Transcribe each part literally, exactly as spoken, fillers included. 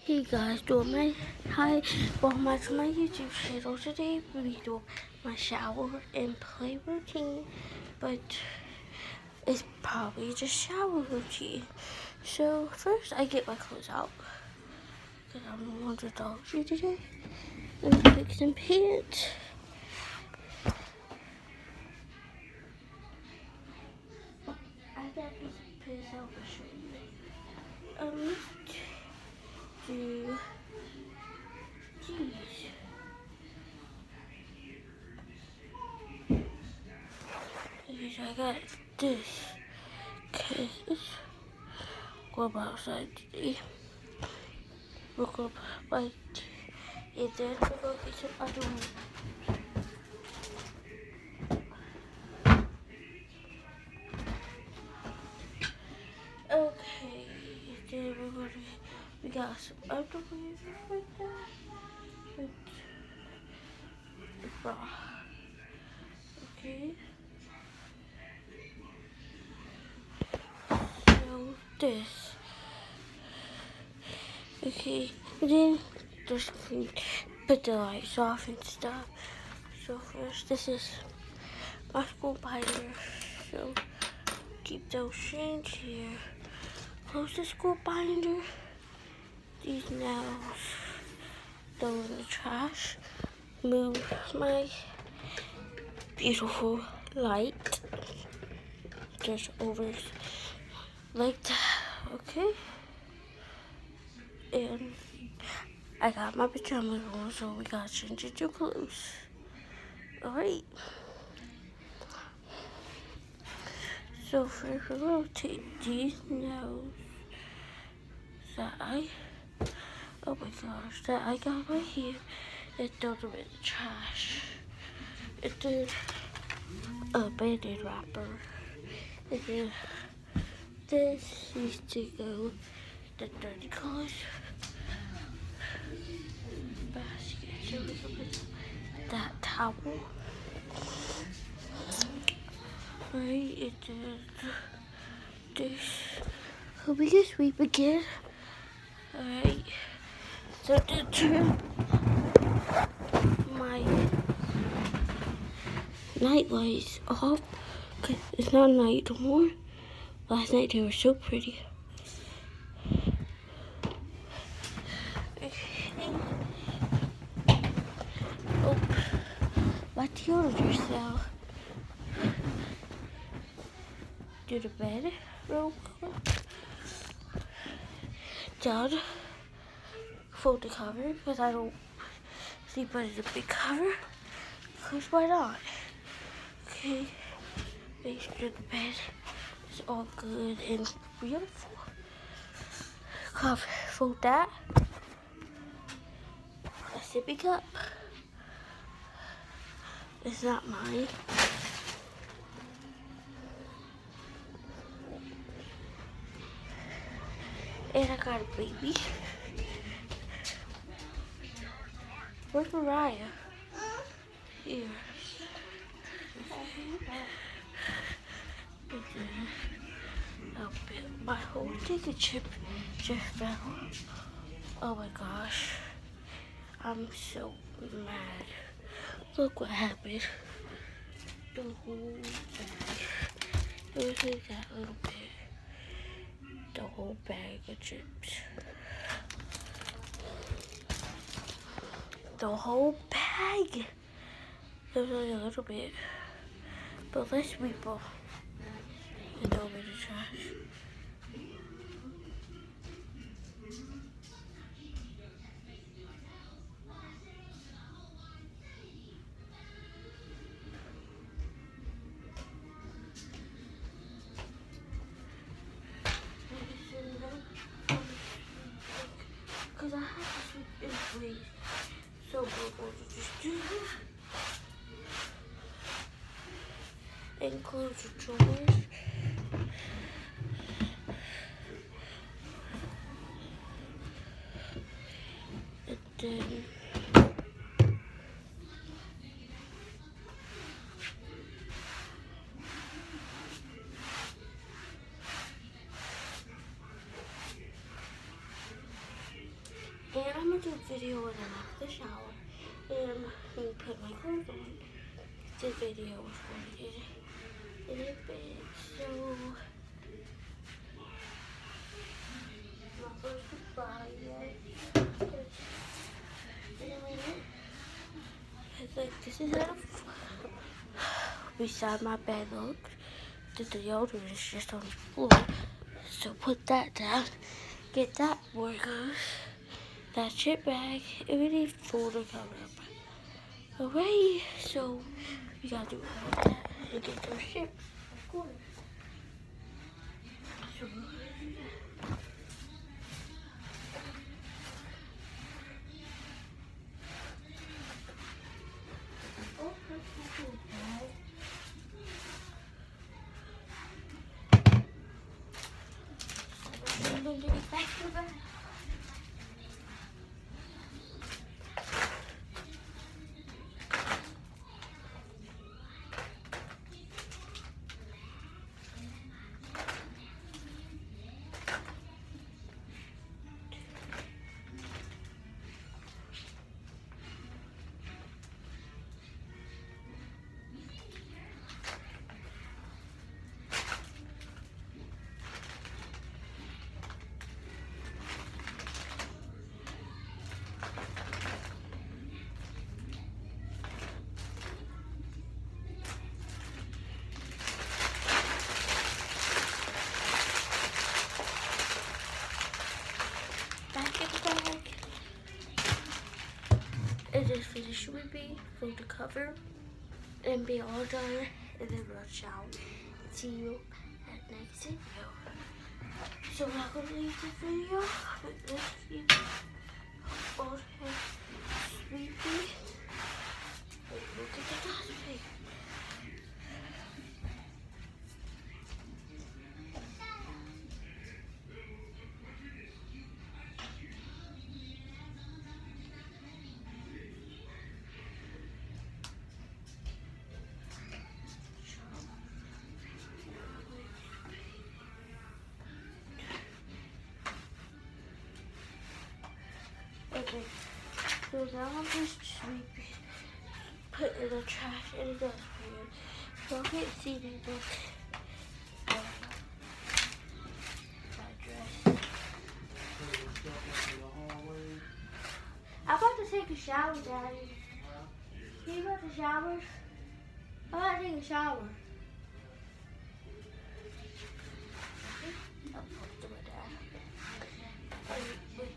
Hey guys, doing my hi, welcome back to my YouTube channel. Today we'll be doing my shower and play routine, but it's probably just shower routine. So first I get my clothes out, because I'm going to Dollar Tree today, and pick some pants. I got these pants out for show you. Um, let's do these. I got this, cause it's go outside today. We'll go by and then we'll go get some other one. Okay, then we're gonna we got some underwear right there. With the bra. Okay. So this. Okay, and then just put the lights off and stuff. So first, this is my school binder. So keep those strings here. Close the school binder. These nails, throw in the trash. Move my beautiful light just over like that. Okay. And I got my pajamas on, so we gotta change into clothes. Alright. So first we're gonna take these nails that I, oh my gosh, that I got right here and throw them in the trash. And then a Band-Aid wrapper. And then this needs to go the dirty clothes basket. So we can put that towel. Right, and then this. So we can sweep again. Alright. So to turn my night lights off, because it's not night no more. Last night they were so pretty. Oh, my deodorant cell. Do the bed real quick. Done. Fold the cover because I don't sleep under the big cover. Because why not? Okay. Make sure the bed is all good and beautiful. Cover. Fold that. A sippy cup. It's not mine. And I got a baby. Where's Mariah? Here. Oh, my whole ticket chip just fell. Oh my gosh. I'm so mad. Look what happened. The whole bag. It was like that little bit. The whole bag of chips. The whole bag. There's only a little bit. But let's sweep them and throw them in the trash. Because I have to sweep in place. So we're going to just do this. And close the drawers. And then gonna do a video when I'm out of the shower. And I'm gonna put my clothes on. This video is going to get in a bed. So, my first goodbye yet. In a minute. It's like, this is how beside my bed looks. The deodorant is just on the floor. So put that down. Get that workers. That chip bag. And we need folder cover up. Alright, so we gotta do all that and get those shit. Of course. So, back to the bed. And just finish with me, fold the cover, and be all done, and then rush out. See you at next video. So we're not gonna leave the video, but let's keep all the sleepy. And look at the dustbin. Okay, so now I'm just sweeping, put in the trash in the dustbin. So I can't see the book. My dress. I'm about to take a shower, Daddy. You about to shower? I'm about to take a shower. I'm comfortable with that. Wait.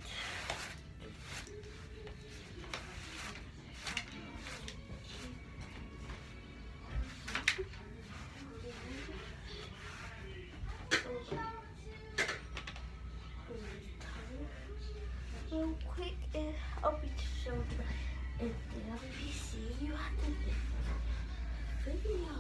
Real quick, and I'll be so dry. And then I'll be seeing you at the next video.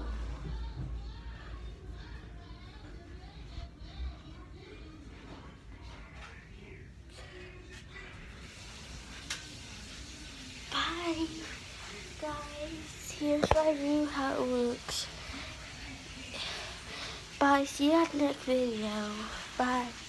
Bye, guys. Here's my view how it looks. Bye. See you at the next video. Bye.